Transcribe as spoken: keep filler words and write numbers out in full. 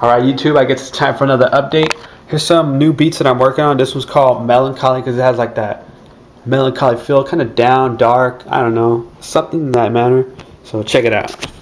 Alright YouTube, I guess it's time for another update. Here's some new beats that I'm working on. This one's called Melancholy because it has like that melancholy feel, kind of down, dark, I don't know, something in that manner. So check it out.